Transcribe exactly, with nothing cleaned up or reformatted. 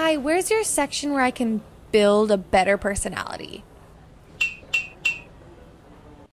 Hi, where's your section where I can build a better personality?